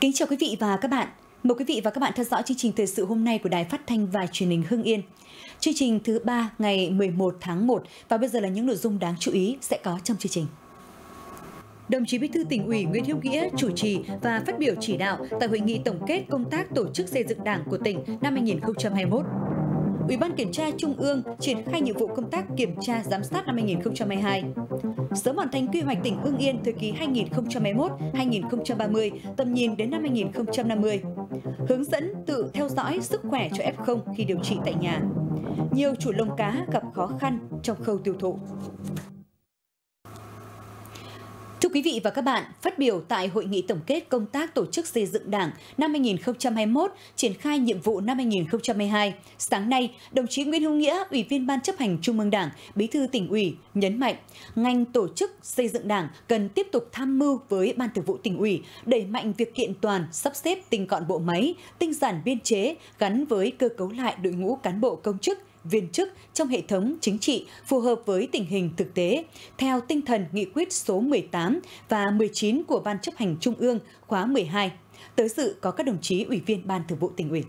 Kính chào quý vị và các bạn. Mời quý vị và các bạn theo dõi chương trình thời sự hôm nay của Đài Phát thanh và Truyền hình Hưng Yên. Chương trình thứ 3 ngày 11 tháng 1 và bây giờ là những nội dung đáng chú ý sẽ có trong chương trình. Đồng chí Bí thư Tỉnh ủy Nguyễn Hữu Nghĩa chủ trì và phát biểu chỉ đạo tại hội nghị tổng kết công tác tổ chức xây dựng Đảng của tỉnh năm 2021. Ủy ban Kiểm tra Trung ương triển khai nhiệm vụ công tác kiểm tra giám sát năm 2022. Sớm hoàn thành quy hoạch tỉnh Hưng Yên thời kỳ 2021-2030, tầm nhìn đến năm 2050. Hướng dẫn tự theo dõi sức khỏe cho F0 khi điều trị tại nhà. Nhiều chủ lồng cá gặp khó khăn trong khâu tiêu thụ. Thưa quý vị và các bạn, phát biểu tại hội nghị tổng kết công tác tổ chức xây dựng Đảng năm 2021, triển khai nhiệm vụ năm 2022, sáng nay, đồng chí Nguyễn Hữu Nghĩa, Ủy viên Ban chấp hành Trung ương Đảng, Bí thư Tỉnh ủy nhấn mạnh, ngành tổ chức xây dựng Đảng cần tiếp tục tham mưu với Ban Thường vụ Tỉnh ủy đẩy mạnh việc kiện toàn, sắp xếp tinh gọn bộ máy, tinh giản biên chế gắn với cơ cấu lại đội ngũ cán bộ công chức, viên chức trong hệ thống chính trị phù hợp với tình hình thực tế, theo tinh thần nghị quyết số 18 và 19 của Ban chấp hành Trung ương khóa 12. Tới dự có các đồng chí Ủy viên Ban Thường vụ Tỉnh ủy.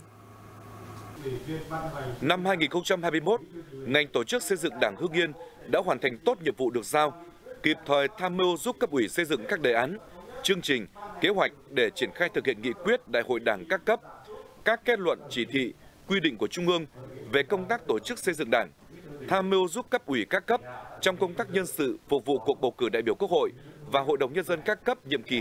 Năm 2021, ngành tổ chức xây dựng Đảng Hưng Yên đã hoàn thành tốt nhiệm vụ được giao, kịp thời tham mưu giúp cấp ủy xây dựng các đề án, chương trình, kế hoạch để triển khai thực hiện nghị quyết Đại hội Đảng các cấp, các kết luận chỉ thị, quy định của Trung ương về công tác tổ chức xây dựng Đảng, tham mưu giúp cấp ủy các cấp trong công tác nhân sự phục vụ cuộc bầu cử đại biểu Quốc hội và Hội đồng Nhân dân các cấp nhiệm kỳ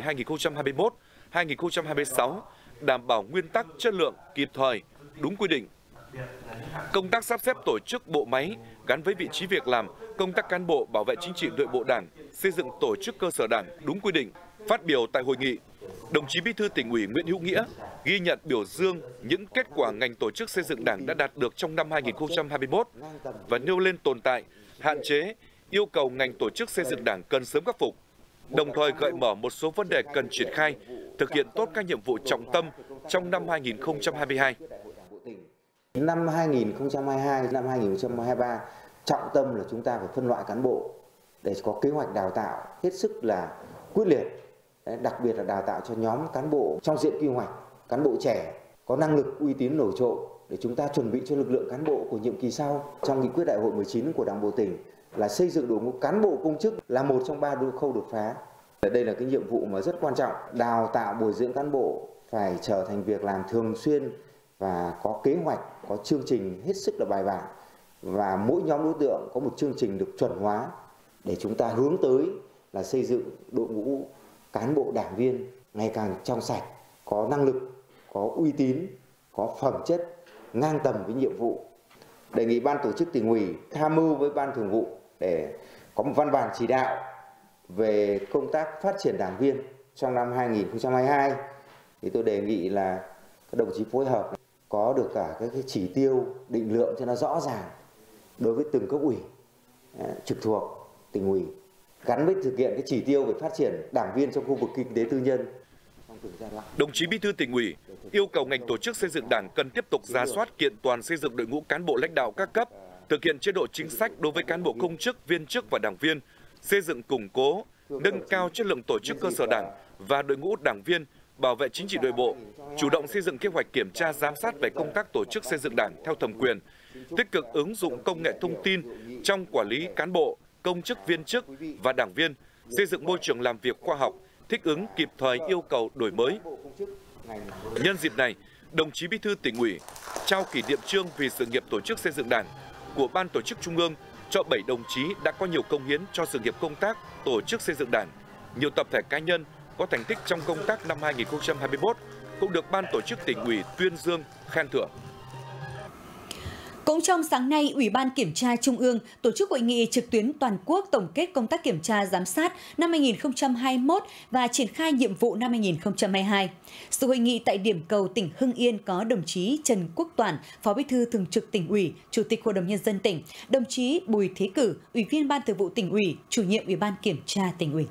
2021-2026, đảm bảo nguyên tắc chất lượng, kịp thời, đúng quy định. Công tác sắp xếp tổ chức bộ máy gắn với vị trí việc làm, công tác cán bộ bảo vệ chính trị nội bộ Đảng, xây dựng tổ chức cơ sở Đảng đúng quy định. Phát biểu tại hội nghị, đồng chí Bí thư Tỉnh ủy Nguyễn Hữu Nghĩa ghi nhận biểu dương những kết quả ngành tổ chức xây dựng Đảng đã đạt được trong năm 2021 và nêu lên tồn tại, hạn chế, yêu cầu ngành tổ chức xây dựng Đảng cần sớm khắc phục, đồng thời gợi mở một số vấn đề cần triển khai, thực hiện tốt các nhiệm vụ trọng tâm trong năm 2022. Năm 2022, năm 2023, trọng tâm là chúng ta phải phân loại cán bộ để có kế hoạch đào tạo hết sức là quyết liệt. Đặc biệt là đào tạo cho nhóm cán bộ trong diện quy hoạch, cán bộ trẻ có năng lực, uy tín nổi trội để chúng ta chuẩn bị cho lực lượng cán bộ của nhiệm kỳ sau. Trong nghị quyết đại hội 19 của Đảng bộ tỉnh là xây dựng đội ngũ cán bộ công chức là một trong 3 khâu đột phá. Đây là cái nhiệm vụ mà rất quan trọng. Đào tạo bồi dưỡng cán bộ phải trở thành việc làm thường xuyên và có kế hoạch, có chương trình hết sức là bài bản và mỗi nhóm đối tượng có một chương trình được chuẩn hóa để chúng ta hướng tới là xây dựng đội ngũ cán bộ đảng viên ngày càng trong sạch, có năng lực, có uy tín, có phẩm chất, ngang tầm với nhiệm vụ. Đề nghị Ban tổ chức Tỉnh ủy tham mưu với Ban Thường vụ để có một văn bản chỉ đạo về công tác phát triển đảng viên trong năm 2022. Thì tôi đề nghị là các đồng chí phối hợp có được cả các cái chỉ tiêu định lượng cho nó rõ ràng đối với từng cấp ủy trực thuộc Tỉnh ủy, gắn với thực hiện cái chỉ tiêu về phát triển đảng viên trong khu vực kinh tế tư nhân. Đồng chí Bí thư Tỉnh ủy yêu cầu ngành tổ chức xây dựng Đảng cần tiếp tục rà soát kiện toàn xây dựng đội ngũ cán bộ lãnh đạo các cấp, thực hiện chế độ chính sách đối với cán bộ công chức, viên chức và đảng viên, xây dựng củng cố, nâng cao chất lượng tổ chức cơ sở Đảng và đội ngũ đảng viên, bảo vệ chính trị nội bộ, chủ động xây dựng kế hoạch kiểm tra giám sát về công tác tổ chức xây dựng Đảng theo thẩm quyền, tích cực ứng dụng công nghệ thông tin trong quản lý cán bộ, công chức viên chức và đảng viên, xây dựng môi trường làm việc khoa học, thích ứng kịp thời yêu cầu đổi mới. Nhân dịp này, đồng chí Bí thư Tỉnh ủy trao kỷ niệm chương vì sự nghiệp tổ chức xây dựng Đảng của Ban tổ chức Trung ương cho 7 đồng chí đã có nhiều công hiến cho sự nghiệp công tác tổ chức xây dựng Đảng. Nhiều tập thể cá nhân có thành tích trong công tác năm 2021 cũng được Ban tổ chức Tỉnh ủy tuyên dương, khen thưởng. Cũng trong sáng nay, Ủy ban Kiểm tra Trung ương tổ chức hội nghị trực tuyến toàn quốc tổng kết công tác kiểm tra giám sát năm 2021 và triển khai nhiệm vụ năm 2022. Sự hội nghị tại điểm cầu tỉnh Hưng Yên có đồng chí Trần Quốc Toản, Phó Bí thư Thường trực Tỉnh ủy, Chủ tịch Hội đồng Nhân dân tỉnh, đồng chí Bùi Thế Cử, Ủy viên Ban Thường vụ Tỉnh ủy, Chủ nhiệm Ủy ban Kiểm tra Tỉnh ủy.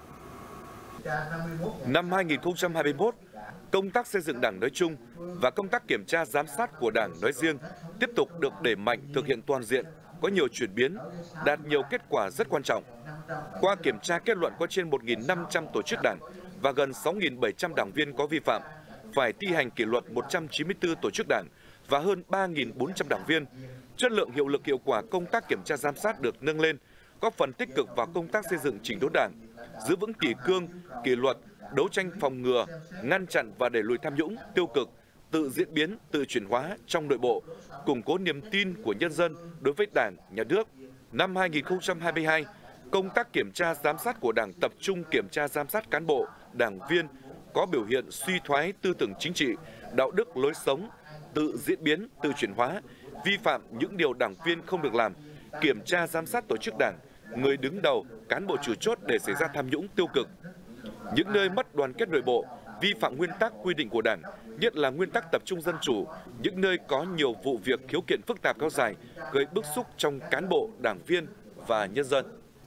Năm 2021, công tác xây dựng Đảng nói chung và công tác kiểm tra giám sát của Đảng nói riêng tiếp tục được đẩy mạnh thực hiện toàn diện, có nhiều chuyển biến, đạt nhiều kết quả rất quan trọng. Qua kiểm tra kết luận có trên 1.500 tổ chức Đảng, và gần 6.700 đảng viên có vi phạm, phải thi hành kỷ luật 194 tổ chức đảng và hơn 3.400 đảng viên. Chất lượng, hiệu lực, hiệu quả công tác kiểm tra giám sát được nâng lên, góp phần tích cực vào công tác xây dựng chỉnh đốn Đảng, giữ vững kỷ cương, kỷ luật, đấu tranh phòng ngừa, ngăn chặn và đẩy lùi tham nhũng, tiêu cực, tự diễn biến, tự chuyển hóa trong nội bộ, củng cố niềm tin của nhân dân đối với Đảng, Nhà nước. Năm 2022, công tác kiểm tra giám sát của Đảng tập trung kiểm tra giám sát cán bộ, đảng viên có biểu hiện suy thoái tư tưởng chính trị, đạo đức lối sống, tự diễn biến, tự chuyển hóa, vi phạm những điều đảng viên không được làm, kiểm tra giám sát tổ chức Đảng, người đứng đầu, cán bộ chủ chốt để xảy ra tham nhũng tiêu cực. Những nơi mất đoàn kết nội bộ, vi phạm nguyên tắc quy định của Đảng, nhất là nguyên tắc tập trung dân chủ, những nơi có nhiều vụ việc khiếu kiện phức tạp kéo dài, gây bức xúc trong cán bộ, đảng viên và nhân dân.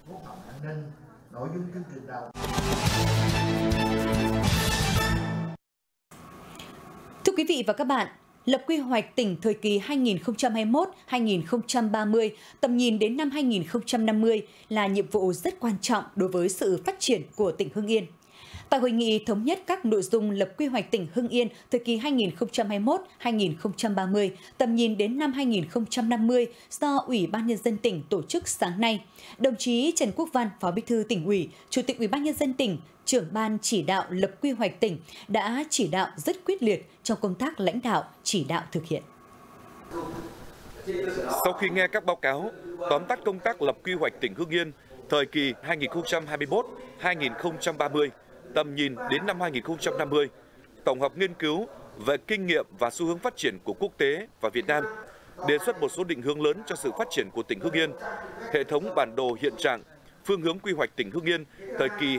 Thưa quý vị và các bạn, lập quy hoạch tỉnh thời kỳ 2021-2030, tầm nhìn đến năm 2050 là nhiệm vụ rất quan trọng đối với sự phát triển của tỉnh Hưng Yên. Tại hội nghị thống nhất các nội dung lập quy hoạch tỉnh Hưng Yên thời kỳ 2021-2030, tầm nhìn đến năm 2050 do Ủy ban Nhân dân tỉnh tổ chức sáng nay, đồng chí Trần Quốc Văn, Phó Bí thư Tỉnh ủy, Chủ tịch Ủy ban Nhân dân tỉnh, trưởng ban chỉ đạo lập quy hoạch tỉnh đã chỉ đạo rất quyết liệt trong công tác lãnh đạo, chỉ đạo thực hiện. Sau khi nghe các báo cáo, tóm tắt công tác lập quy hoạch tỉnh Hưng Yên thời kỳ 2021-2030, tầm nhìn đến năm 2050, tổng hợp nghiên cứu về kinh nghiệm và xu hướng phát triển của quốc tế và Việt Nam, đề xuất một số định hướng lớn cho sự phát triển của tỉnh Hưng Yên, hệ thống bản đồ hiện trạng, phương hướng quy hoạch tỉnh Hưng Yên thời kỳ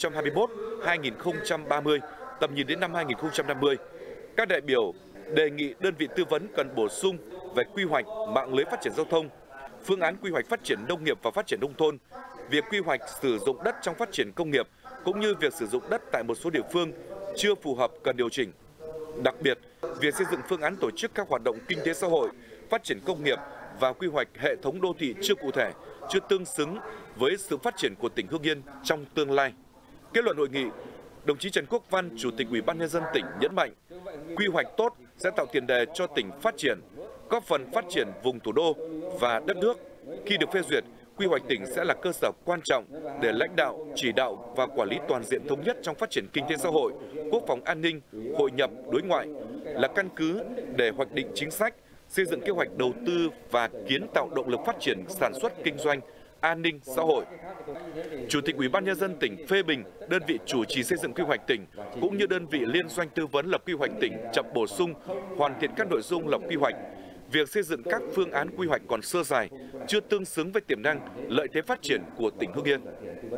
2021-2030, tầm nhìn đến năm 2050. Các đại biểu đề nghị đơn vị tư vấn cần bổ sung về quy hoạch mạng lưới phát triển giao thông, phương án quy hoạch phát triển nông nghiệp và phát triển nông thôn, việc quy hoạch sử dụng đất trong phát triển công nghiệp, cũng như việc sử dụng đất tại một số địa phương chưa phù hợp cần điều chỉnh. Đặc biệt, việc xây dựng phương án tổ chức các hoạt động kinh tế xã hội, phát triển công nghiệp và quy hoạch hệ thống đô thị chưa cụ thể, chưa tương xứng với sự phát triển của tỉnh Hưng Yên trong tương lai. Kết luận hội nghị, đồng chí Trần Quốc Văn, Chủ tịch Ủy ban Nhân dân tỉnh nhấn mạnh, quy hoạch tốt sẽ tạo tiền đề cho tỉnh phát triển, góp phần phát triển vùng thủ đô và đất nước. Khi được phê duyệt, quy hoạch tỉnh sẽ là cơ sở quan trọng để lãnh đạo, chỉ đạo và quản lý toàn diện thống nhất trong phát triển kinh tế xã hội, quốc phòng an ninh, hội nhập, đối ngoại, là căn cứ để hoạch định chính sách, xây dựng kế hoạch đầu tư và kiến tạo động lực phát triển sản xuất kinh doanh, an ninh xã hội. Chủ tịch Ủy ban Nhân dân tỉnh phê bình đơn vị chủ trì xây dựng quy hoạch tỉnh cũng như đơn vị liên doanh tư vấn lập quy hoạch tỉnh chậm bổ sung, hoàn thiện các nội dung lập quy hoạch. Việc xây dựng các phương án quy hoạch còn sơ sài, chưa tương xứng với tiềm năng, lợi thế phát triển của tỉnh Hưng Yên.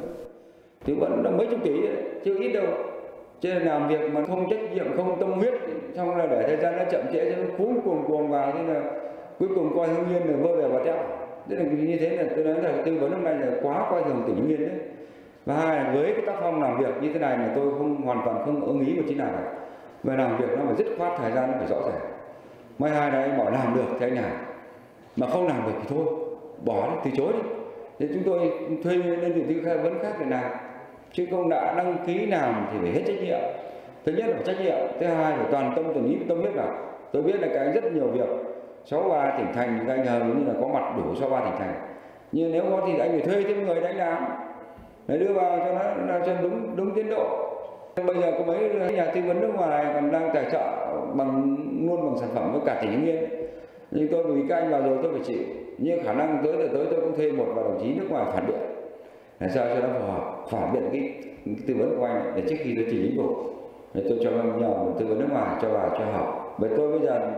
Thì vẫn là mấy chục tỷ, chưa ít đâu. Cho nên làm việc mà không trách nhiệm, không tâm huyết, xong là để thời gian nó chậm trễ, nó cuồng vào, thế là cuối cùng coi Hưng Yên là vơ về và teo. Thế là như thế là tôi nói là tư vấn hôm nay là quá coi thường tỉnh Hưng Yên đấy. Và hai là với cái tác phong làm việc như thế này là tôi hoàn toàn không ưng ý một tí nào cả. Về làm việc nó phải dứt khoát, thời gian nó phải rõ ràng. Mấy hai này bảo làm được thì anh làm, mà không làm được thì thôi, bỏ đi, từ chối đi. Thì chúng tôi thuê đơn vị tư vấn khác để làm, chứ không đã đăng ký làm thì phải hết trách nhiệm. Thứ nhất là trách nhiệm, thứ hai là toàn tâm toàn ý tâm huyết vào. Tôi biết là cái rất nhiều việc 63 tỉnh thành thì anh hầu như là có mặt đủ 63 tỉnh thành, nhưng nếu có thì anh phải thuê thêm người đánh làm để đưa vào cho nó cho đúng tiến độ. Bây giờ có mấy nhà tư vấn nước ngoài còn đang tài trợ luôn bằng sản phẩm với cả tỉnh Hưng Yên, nhưng tôi vì các anh vào rồi tôi phải chịu, nhưng khả năng tới tôi cũng thuê một vài đồng chí nước ngoài phản biện để sao cho nó phù hợp, phản biện cái tư vấn của anh để trước khi tôi trình chính phủ để tôi cho nhờ một tư vấn nước ngoài cho vào cho học. Vậy tôi bây giờ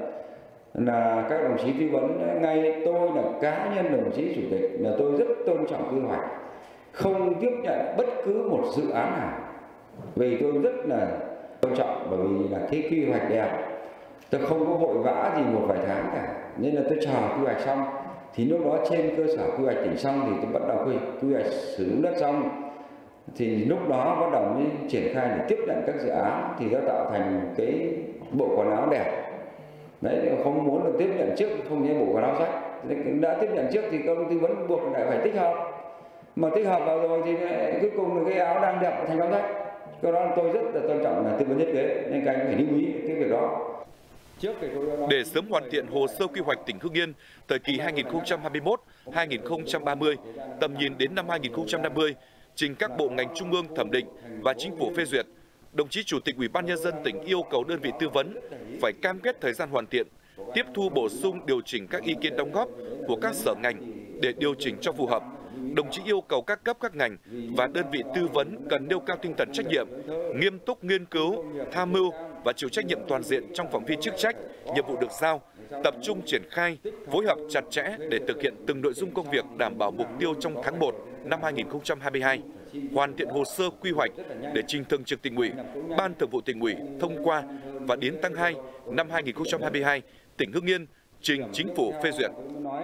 là các đồng chí tư vấn, ngay tôi là cá nhân đồng chí chủ tịch là tôi rất tôn trọng quy hoạch, không tiếp nhận bất cứ một dự án nào, vì tôi rất là tôn trọng, bởi vì là cái quy hoạch đẹp, tôi không có vội vã gì một vài tháng cả, nên là tôi chờ quy hoạch xong thì lúc đó trên cơ sở quy hoạch tỉnh xong thì tôi bắt đầu quy hoạch sử dụng đất xong thì lúc đó bắt đầu mới triển khai để tiếp nhận các dự án, thì nó tạo thành cái bộ quần áo đẹp. Đấy, không muốn là tiếp nhận trước, không như bộ quần áo sách. Đã tiếp nhận trước thì công ty vẫn buộc lại phải tích hợp, mà tích hợp vào rồi thì cuối cùng là cái áo đang đẹp thành áo sách. Cái đó tôi rất là tôn trọng là tư vấn thiết kế, nên các anh phải lưu ý cái việc đó. Để sớm hoàn thiện hồ sơ quy hoạch tỉnh Hưng Yên thời kỳ 2021-2030, tầm nhìn đến năm 2050, trình các bộ ngành trung ương thẩm định và chính phủ phê duyệt, đồng chí Chủ tịch Ủy ban Nhân dân tỉnh yêu cầu đơn vị tư vấn phải cam kết thời gian hoàn thiện, tiếp thu bổ sung điều chỉnh các ý kiến đóng góp của các sở ngành để điều chỉnh cho phù hợp. Đồng chí yêu cầu các cấp các ngành và đơn vị tư vấn cần nêu cao tinh thần trách nhiệm, nghiêm túc nghiên cứu, tham mưu và chịu trách nhiệm toàn diện trong phạm vi chức trách, nhiệm vụ được giao, tập trung triển khai, phối hợp chặt chẽ để thực hiện từng nội dung công việc đảm bảo mục tiêu trong tháng 1 năm 2022, hoàn thiện hồ sơ quy hoạch để trình Thường trực Tỉnh ủy, Ban Thường vụ Tỉnh ủy thông qua và đến tháng 2 năm 2022, tỉnh Hưng Yên trình Chính phủ phê duyệt.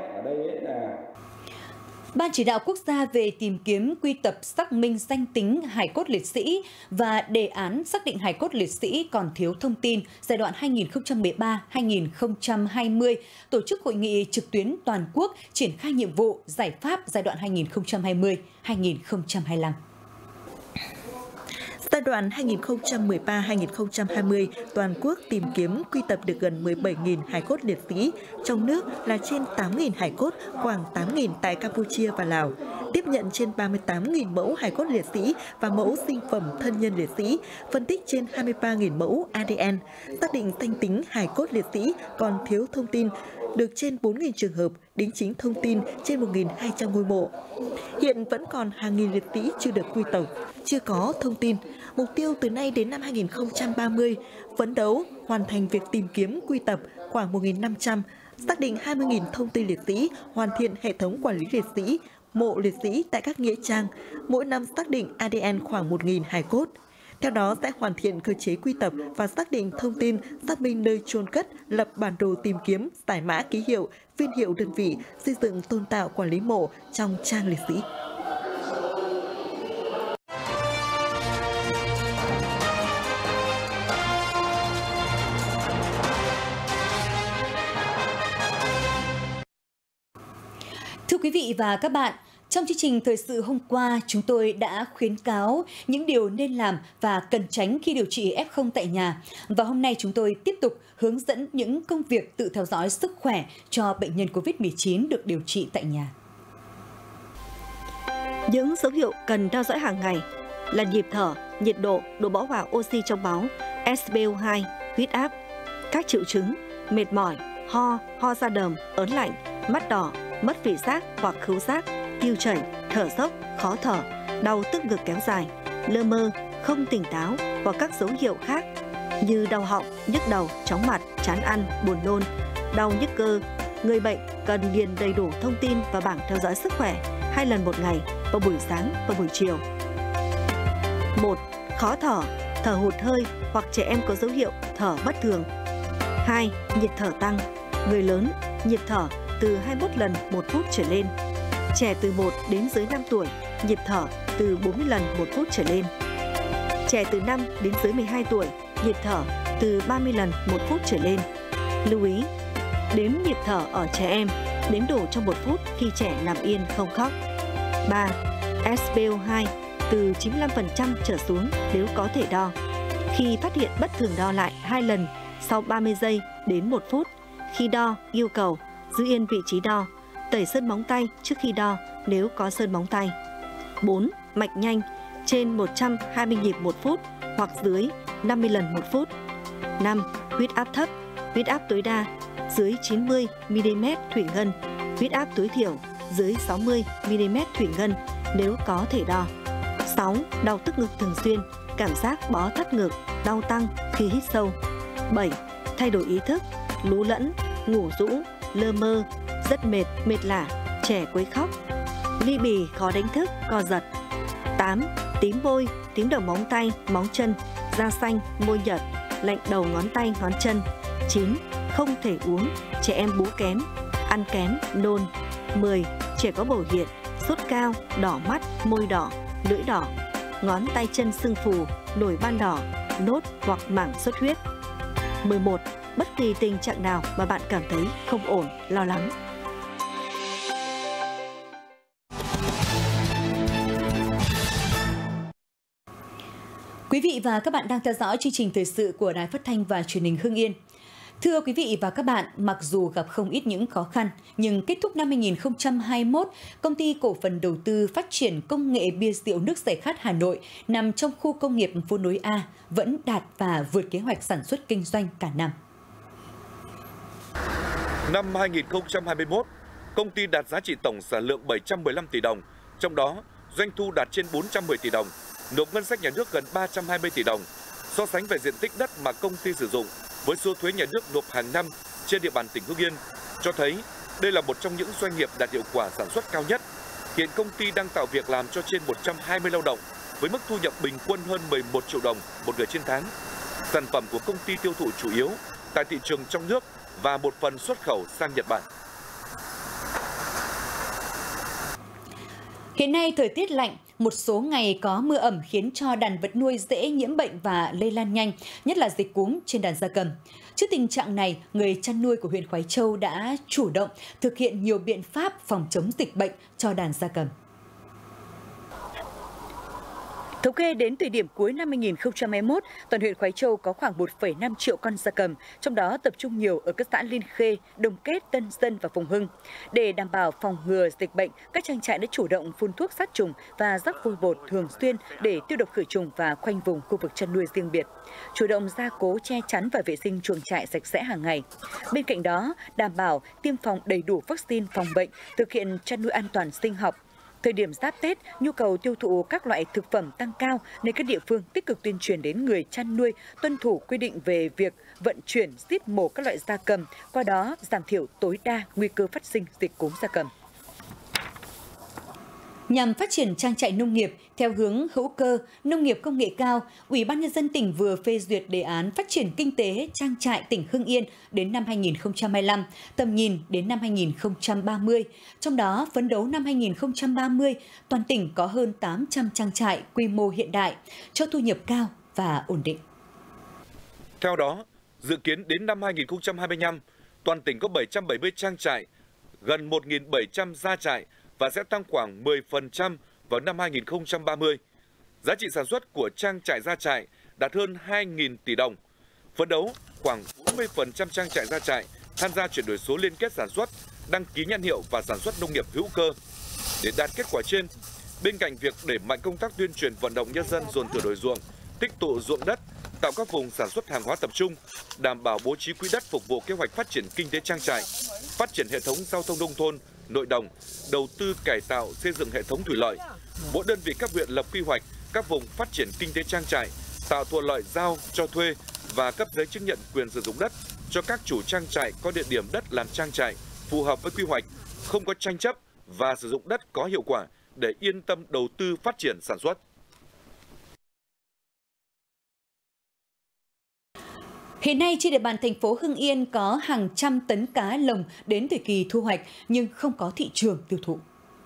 Ban Chỉ đạo Quốc gia về tìm kiếm, quy tập, xác minh danh tính hài cốt liệt sĩ và đề án xác định hài cốt liệt sĩ còn thiếu thông tin giai đoạn 2013-2020 tổ chức hội nghị trực tuyến toàn quốc triển khai nhiệm vụ giải pháp giai đoạn 2020-2025. Giai đoạn 2013-2020, toàn quốc tìm kiếm quy tập được gần 17.000 hài cốt liệt sĩ, trong nước là trên 8.000 hài cốt, khoảng 8.000 tại Campuchia và Lào. Tiếp nhận trên 38.000 mẫu hài cốt liệt sĩ và mẫu sinh phẩm thân nhân liệt sĩ, phân tích trên 23.000 mẫu ADN, xác định danh tính hài cốt liệt sĩ còn thiếu thông tin được trên 4.000 trường hợp, đính chính thông tin trên 1.200 ngôi mộ. Hiện vẫn còn hàng nghìn liệt sĩ chưa được quy tập, chưa có thông tin. Mục tiêu từ nay đến năm 2030, phấn đấu hoàn thành việc tìm kiếm quy tập khoảng 1.500, xác định 20.000 thông tin liệt sĩ, hoàn thiện hệ thống quản lý liệt sĩ, mộ liệt sĩ tại các nghĩa trang, mỗi năm xác định ADN khoảng 1.000 hài cốt. Theo đó sẽ hoàn thiện cơ chế quy tập và xác định thông tin, xác minh nơi chôn cất, lập bản đồ tìm kiếm, giải mã ký hiệu, phiên hiệu đơn vị, xây dựng tôn tạo quản lý mộ trong trang liệt sĩ. Thưa quý vị và các bạn, trong chương trình thời sự hôm qua, chúng tôi đã khuyến cáo những điều nên làm và cần tránh khi điều trị F0 tại nhà. Và hôm nay chúng tôi tiếp tục hướng dẫn những công việc tự theo dõi sức khỏe cho bệnh nhân COVID-19 được điều trị tại nhà. Những dấu hiệu cần theo dõi hàng ngày là nhịp thở, nhiệt độ, độ bão hòa oxy trong máu, SpO2, huyết áp. Các triệu chứng: mệt mỏi, ho ra đờm, ớn lạnh, mắt đỏ, mất vị giác hoặc khứu giác, tiêu chảy, thở dốc, khó thở, đau tức ngực kéo dài, lơ mơ, không tỉnh táo hoặc các dấu hiệu khác như đau họng, nhức đầu, chóng mặt, chán ăn, buồn nôn, đau nhức cơ. Người bệnh cần điền đầy đủ thông tin vào bảng theo dõi sức khỏe 2 lần một ngày, vào buổi sáng và buổi chiều. 1. Khó thở, thở hụt hơi hoặc trẻ em có dấu hiệu thở bất thường. 2. Nhịp thở tăng, người lớn nhịp thở từ 21 lần 1 phút trở lên. Trẻ từ 1 đến dưới 5 tuổi, nhịp thở từ 40 lần 1 phút trở lên. Trẻ từ 5 đến dưới 12 tuổi, nhịp thở từ 30 lần 1 phút trở lên. Lưu ý, đếm nhịp thở ở trẻ em, đếm đủ trong 1 phút khi trẻ nằm yên không khóc. 3. SpO2 từ 95% trở xuống nếu có thể đo. Khi phát hiện bất thường đo lại 2 lần sau 30 giây đến 1 phút. Khi đo, yêu cầu giữ yên vị trí đo, tẩy sơn móng tay trước khi đo nếu có sơn móng tay. 4. Mạch nhanh, trên 120 nhịp 1 phút hoặc dưới 50 lần 1 phút. 5. Huyết áp thấp, huyết áp tối đa dưới 90 mm thủy ngân, huyết áp tối thiểu dưới 60 mm thủy ngân nếu có thể đo. 6. Đau tức ngực thường xuyên, cảm giác bó thắt ngực, đau tăng khi hít sâu. 7. Thay đổi ý thức, lú lẫn, ngủ rũ, lơ mơ, rất mệt, mệt lả, trẻ quấy khóc, ly bì, khó đánh thức, co giật. 8. Tím môi, tím đầu móng tay, móng chân, da xanh, môi nhợt, lạnh đầu ngón tay, ngón chân. 9. Không thể uống, trẻ em bú kém, ăn kém, nôn. 10. Trẻ có biểu hiện sốt cao, đỏ mắt, môi đỏ, lưỡi đỏ, ngón tay chân sưng phù, nổi ban đỏ, nốt hoặc mảng xuất huyết. 11. Bất kỳ tình trạng nào mà bạn cảm thấy không ổn, lo lắng. Quý vị và các bạn đang theo dõi chương trình thời sự của Đài Phát thanh và Truyền hình Hưng Yên. Thưa quý vị và các bạn, mặc dù gặp không ít những khó khăn, nhưng kết thúc năm 2021, Công ty Cổ phần Đầu tư Phát triển Công nghệ Bia rượu nước giải khát Hà Nội nằm trong khu công nghiệp phố nối A vẫn đạt và vượt kế hoạch sản xuất kinh doanh cả năm. Năm 2021, công ty đạt giá trị tổng sản lượng 715 tỷ đồng, trong đó doanh thu đạt trên 410 tỷ đồng, nộp ngân sách nhà nước gần 320 tỷ đồng. So sánh về diện tích đất mà công ty sử dụng với số thuế nhà nước nộp hàng năm trên địa bàn tỉnh Hưng Yên, cho thấy đây là một trong những doanh nghiệp đạt hiệu quả sản xuất cao nhất. Hiện công ty đang tạo việc làm cho trên 120 lao động với mức thu nhập bình quân hơn 11 triệu đồng một người trên tháng. Sản phẩm của công ty tiêu thụ chủ yếu tại thị trường trong nước và một phần xuất khẩu sang Nhật Bản. Hiện nay thời tiết lạnh, một số ngày có mưa ẩm khiến cho đàn vật nuôi dễ nhiễm bệnh và lây lan nhanh, nhất là dịch cúm trên đàn gia cầm. Trước tình trạng này, người chăn nuôi của huyện Khoái Châu đã chủ động thực hiện nhiều biện pháp phòng chống dịch bệnh cho đàn gia cầm. Thống kê đến thời điểm cuối năm 2021, toàn huyện Khoái Châu có khoảng 1,5 triệu con gia cầm, trong đó tập trung nhiều ở các xã Liên Khê, Đồng Kết, Tân Dân và Phùng Hưng. Để đảm bảo phòng ngừa dịch bệnh, các trang trại đã chủ động phun thuốc sát trùng và rắc vôi bột thường xuyên để tiêu độc khử trùng và khoanh vùng khu vực chăn nuôi riêng biệt, chủ động gia cố che chắn và vệ sinh chuồng trại sạch sẽ hàng ngày. Bên cạnh đó, đảm bảo tiêm phòng đầy đủ vaccine phòng bệnh, thực hiện chăn nuôi an toàn sinh học. Thời điểm giáp Tết, nhu cầu tiêu thụ các loại thực phẩm tăng cao nên các địa phương tích cực tuyên truyền đến người chăn nuôi tuân thủ quy định về việc vận chuyển, giết mổ các loại gia cầm, qua đó giảm thiểu tối đa nguy cơ phát sinh dịch cúm gia cầm. Nhằm phát triển trang trại nông nghiệp theo hướng hữu cơ, nông nghiệp công nghệ cao, Ủy ban Nhân dân tỉnh vừa phê duyệt đề án phát triển kinh tế trang trại tỉnh Hưng Yên đến năm 2025, tầm nhìn đến năm 2030. Trong đó, phấn đấu năm 2030, toàn tỉnh có hơn 800 trang trại quy mô hiện đại, cho thu nhập cao và ổn định. Theo đó, dự kiến đến năm 2025, toàn tỉnh có 770 trang trại, gần 1.700 gia trại, và sẽ tăng khoảng 10% vào năm 2030. Giá trị sản xuất của trang trại gia trại đạt hơn 2.000 tỷ đồng. Phấn đấu khoảng 40% trang trại gia trại tham gia chuyển đổi số liên kết sản xuất, đăng ký nhãn hiệu và sản xuất nông nghiệp hữu cơ. Để đạt kết quả trên, bên cạnh việc đẩy mạnh công tác tuyên truyền vận động nhân dân dồn thửa đổi ruộng, tích tụ ruộng đất, tạo các vùng sản xuất hàng hóa tập trung, đảm bảo bố trí quỹ đất phục vụ kế hoạch phát triển kinh tế trang trại, phát triển hệ thống giao thông nông thôn, nội đồng, đầu tư cải tạo xây dựng hệ thống thủy lợi. Mỗi đơn vị các huyện lập quy hoạch các vùng phát triển kinh tế trang trại, tạo thuận lợi giao cho thuê và cấp giấy chứng nhận quyền sử dụng đất cho các chủ trang trại có địa điểm đất làm trang trại phù hợp với quy hoạch, không có tranh chấp và sử dụng đất có hiệu quả để yên tâm đầu tư phát triển sản xuất. Hiện nay trên địa bàn thành phố Hưng Yên có hàng trăm tấn cá lồng đến thời kỳ thu hoạch nhưng không có thị trường tiêu thụ.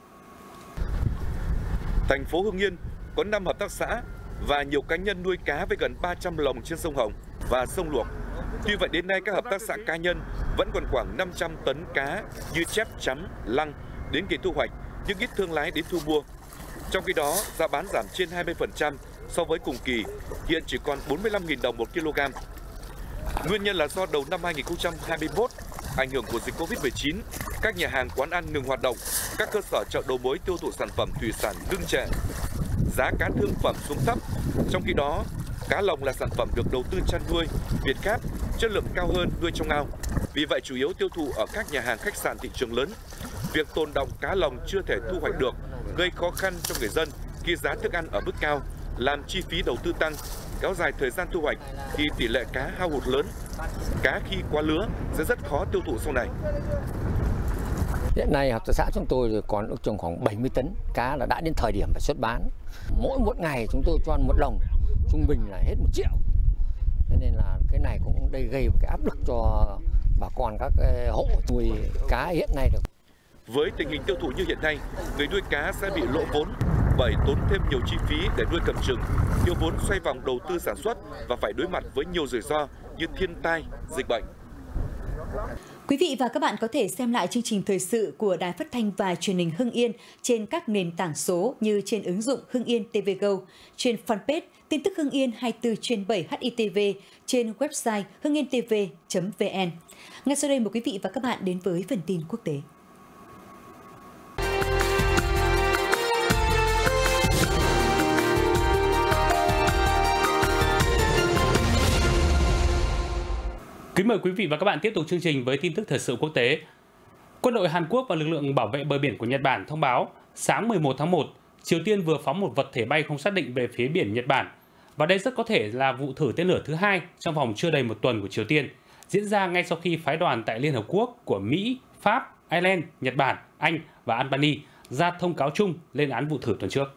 Thành phố Hưng Yên có 5 hợp tác xã và nhiều cá nhân nuôi cá với gần 300 lồng trên sông Hồng và sông Luộc. Tuy vậy đến nay các hợp tác xã cá nhân vẫn còn khoảng 500 tấn cá như chép, chấm, lăng đến kỳ thu hoạch nhưng ít thương lái đến thu mua. Trong khi đó, giá bán giảm trên 20% so với cùng kỳ, hiện chỉ còn 45.000 đồng một kg. Nguyên nhân là do đầu năm 2021, ảnh hưởng của dịch Covid-19, các nhà hàng quán ăn ngừng hoạt động, các cơ sở chợ đầu mối tiêu thụ sản phẩm thủy sản ngưng trệ. Giá cá thương phẩm xuống thấp, trong khi đó, cá lồng là sản phẩm được đầu tư chăn nuôi, Việt Gáp, chất lượng cao hơn nuôi trong ao. Vì vậy chủ yếu tiêu thụ ở các nhà hàng khách sạn thị trường lớn. Việc tồn đọng cá lồng chưa thể thu hoạch được, gây khó khăn cho người dân khi giá thức ăn ở mức cao, làm chi phí đầu tư tăng, kéo dài thời gian thu hoạch thì tỷ lệ cá hao hụt lớn. Cá khi quá lứa sẽ rất khó tiêu thụ sau này. Hiện nay hợp tác xã chúng tôi còn ước chừng khoảng 70 tấn cá là đã đến thời điểm phải xuất bán. Mỗi một ngày chúng tôi cho ăn một lồng, trung bình là hết 1 triệu. Thế nên là cái này cũng đây gây một cái áp lực cho bà con các hộ nuôi cá hiện nay được. Với tình hình tiêu thụ như hiện nay, người nuôi cá sẽ bị lỗ vốn bởi tốn thêm nhiều chi phí để nuôi cầm chừng, thiếu vốn xoay vòng đầu tư sản xuất và phải đối mặt với nhiều rủi ro như thiên tai, dịch bệnh. Quý vị và các bạn có thể xem lại chương trình thời sự của Đài Phát thanh và Truyền hình Hưng Yên trên các nền tảng số như trên ứng dụng Hưng Yên TV Go, trên fanpage tin tức Hưng Yên 24/7 HITV, trên website hưng-yên-tv.vn. Ngay sau đây mời quý vị và các bạn đến với phần tin quốc tế. Kính mời quý vị và các bạn tiếp tục chương trình với tin tức thời sự quốc tế. Quân đội Hàn Quốc và lực lượng bảo vệ bờ biển của Nhật Bản thông báo sáng 11 tháng 1, Triều Tiên vừa phóng một vật thể bay không xác định về phía biển Nhật Bản. Và đây rất có thể là vụ thử tên lửa thứ hai trong vòng chưa đầy một tuần của Triều Tiên, diễn ra ngay sau khi phái đoàn tại Liên Hợp Quốc của Mỹ, Pháp, Ireland, Nhật Bản, Anh và Albania ra thông cáo chung lên án vụ thử tuần trước.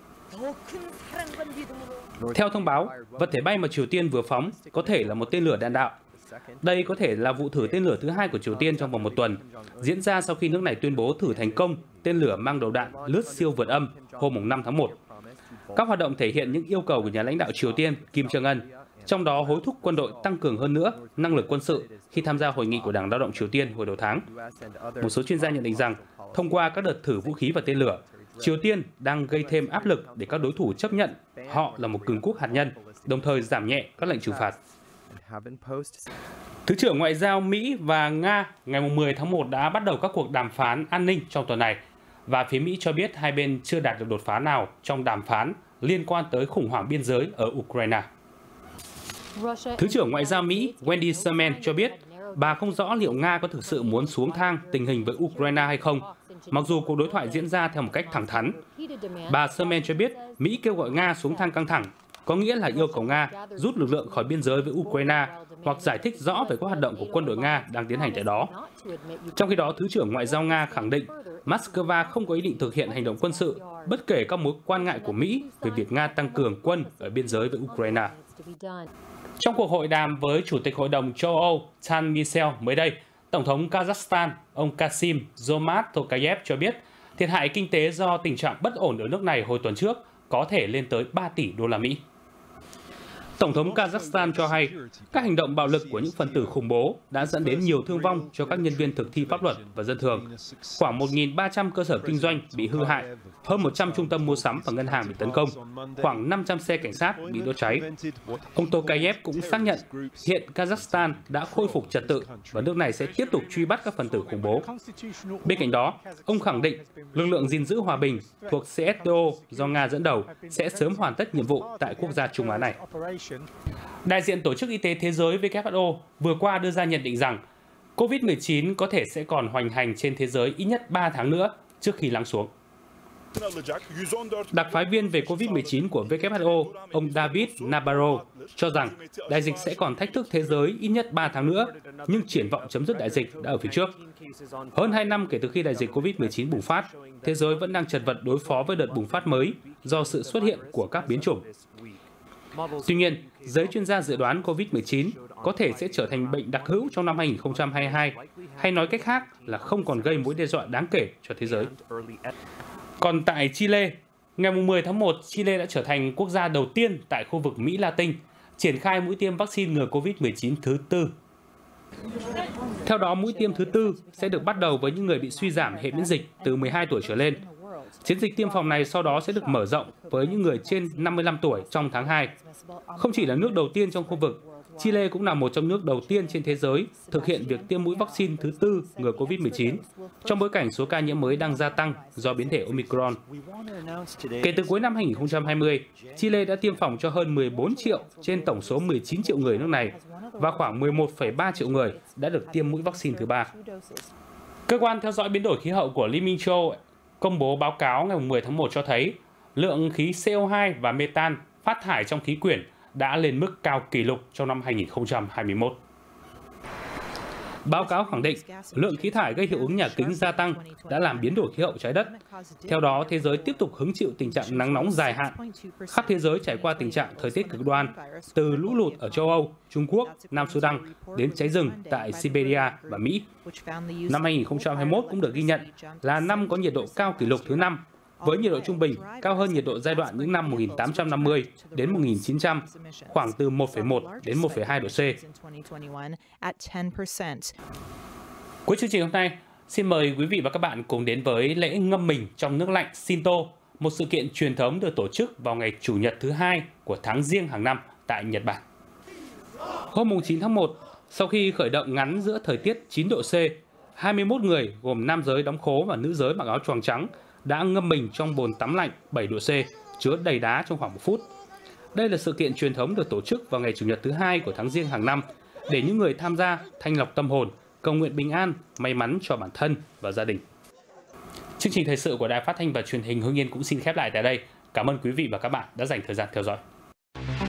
Theo thông báo, vật thể bay mà Triều Tiên vừa phóng có thể là một tên lửa đạn đạo. Đây có thể là vụ thử tên lửa thứ hai của Triều Tiên trong vòng một tuần, diễn ra sau khi nước này tuyên bố thử thành công tên lửa mang đầu đạn lướt siêu vượt âm hôm 5 tháng 1. Các hoạt động thể hiện những yêu cầu của nhà lãnh đạo Triều Tiên Kim Jong Un, trong đó hối thúc quân đội tăng cường hơn nữa năng lực quân sự khi tham gia hội nghị của Đảng Lao động Triều Tiên hồi đầu tháng. Một số chuyên gia nhận định rằng, thông qua các đợt thử vũ khí và tên lửa, Triều Tiên đang gây thêm áp lực để các đối thủ chấp nhận họ là một cường quốc hạt nhân, đồng thời giảm nhẹ các lệnh trừng phạt. Thứ trưởng Ngoại giao Mỹ và Nga ngày 10 tháng 1 đã bắt đầu các cuộc đàm phán an ninh trong tuần này, và phía Mỹ cho biết hai bên chưa đạt được đột phá nào trong đàm phán liên quan tới khủng hoảng biên giới ở Ukraine. Thứ trưởng Ngoại giao Mỹ Wendy Sherman cho biết bà không rõ liệu Nga có thực sự muốn xuống thang tình hình với Ukraine hay không, mặc dù cuộc đối thoại diễn ra theo một cách thẳng thắn. Bà Sherman cho biết Mỹ kêu gọi Nga xuống thang căng thẳng, có nghĩa là yêu cầu Nga rút lực lượng khỏi biên giới với Ukraine hoặc giải thích rõ về các hoạt động của quân đội Nga đang tiến hành tại đó. Trong khi đó, Thứ trưởng Ngoại giao Nga khẳng định Moscow không có ý định thực hiện hành động quân sự, bất kể các mối quan ngại của Mỹ về việc Nga tăng cường quân ở biên giới với Ukraine. Trong cuộc hội đàm với Chủ tịch Hội đồng châu Âu Charles Michel mới đây, Tổng thống Kazakhstan ông Kassym-Jomart Tokayev cho biết thiệt hại kinh tế do tình trạng bất ổn ở nước này hồi tuần trước có thể lên tới 3 tỷ đô la Mỹ. Tổng thống Kazakhstan cho hay các hành động bạo lực của những phần tử khủng bố đã dẫn đến nhiều thương vong cho các nhân viên thực thi pháp luật và dân thường. Khoảng 1.300 cơ sở kinh doanh bị hư hại, hơn 100 trung tâm mua sắm và ngân hàng bị tấn công, khoảng 500 xe cảnh sát bị đốt cháy. Ông Tokayev cũng xác nhận hiện Kazakhstan đã khôi phục trật tự và nước này sẽ tiếp tục truy bắt các phần tử khủng bố. Bên cạnh đó, ông khẳng định lực lượng gìn giữ hòa bình thuộc CSTO do Nga dẫn đầu sẽ sớm hoàn tất nhiệm vụ tại quốc gia Trung Á này. Đại diện Tổ chức Y tế Thế giới WHO vừa qua đưa ra nhận định rằng COVID-19 có thể sẽ còn hoành hành trên thế giới ít nhất 3 tháng nữa trước khi lắng xuống. Đặc phái viên về COVID-19 của WHO, ông David Nabarro, cho rằng đại dịch sẽ còn thách thức thế giới ít nhất 3 tháng nữa, nhưng triển vọng chấm dứt đại dịch đã ở phía trước. Hơn 2 năm kể từ khi đại dịch COVID-19 bùng phát, thế giới vẫn đang chật vật đối phó với đợt bùng phát mới do sự xuất hiện của các biến chủng. Tuy nhiên, giới chuyên gia dự đoán COVID-19 có thể sẽ trở thành bệnh đặc hữu trong năm 2022, hay nói cách khác là không còn gây mối đe dọa đáng kể cho thế giới. Còn tại Chile, ngày 10 tháng 1, Chile đã trở thành quốc gia đầu tiên tại khu vực Mỹ Latin triển khai mũi tiêm vaccine ngừa COVID-19 thứ 4. Theo đó, mũi tiêm thứ 4 sẽ được bắt đầu với những người bị suy giảm hệ miễn dịch từ 12 tuổi trở lên. Chiến dịch tiêm phòng này sau đó sẽ được mở rộng với những người trên 55 tuổi trong tháng 2. Không chỉ là nước đầu tiên trong khu vực, Chile cũng là một trong nước đầu tiên trên thế giới thực hiện việc tiêm mũi vaccine thứ 4 ngừa COVID-19, trong bối cảnh số ca nhiễm mới đang gia tăng do biến thể Omicron. Kể từ cuối năm 2020, Chile đã tiêm phòng cho hơn 14 triệu trên tổng số 19 triệu người nước này, và khoảng 11,3 triệu người đã được tiêm mũi vaccine thứ 3. Cơ quan theo dõi biến đổi khí hậu của Liên minh châu Âu công bố báo cáo ngày 10 tháng 1 cho thấy lượng khí CO2 và metan phát thải trong khí quyển đã lên mức cao kỷ lục trong năm 2021. Báo cáo khẳng định lượng khí thải gây hiệu ứng nhà kính gia tăng đã làm biến đổi khí hậu trái đất. Theo đó, thế giới tiếp tục hứng chịu tình trạng nắng nóng dài hạn. Khắp thế giới trải qua tình trạng thời tiết cực đoan, từ lũ lụt ở châu Âu, Trung Quốc, Nam Sudan đến cháy rừng tại Siberia và Mỹ. Năm 2021 cũng được ghi nhận là năm có nhiệt độ cao kỷ lục thứ 5, với nhiệt độ trung bình cao hơn nhiệt độ giai đoạn những năm 1850 đến 1900, khoảng từ 1,1 đến 1,2 độ C. Cuối chương trình hôm nay, xin mời quý vị và các bạn cùng đến với lễ ngâm mình trong nước lạnh Shinto, một sự kiện truyền thống được tổ chức vào ngày Chủ nhật thứ 2 của tháng Giêng hàng năm tại Nhật Bản. Hôm 9 tháng 1, sau khi khởi động ngắn giữa thời tiết 9 độ C, 21 người gồm nam giới đóng khố và nữ giới mặc áo choàng trắng đã ngâm mình trong bồn tắm lạnh 7 độ C, chứa đầy đá trong khoảng 1 phút. Đây là sự kiện truyền thống được tổ chức vào ngày Chủ nhật thứ 2 của tháng Giêng hàng năm để những người tham gia thanh lọc tâm hồn, cầu nguyện bình an, may mắn cho bản thân và gia đình. Chương trình thời sự của Đài Phát thanh và Truyền hình Hưng Yên cũng xin khép lại tại đây. Cảm ơn quý vị và các bạn đã dành thời gian theo dõi.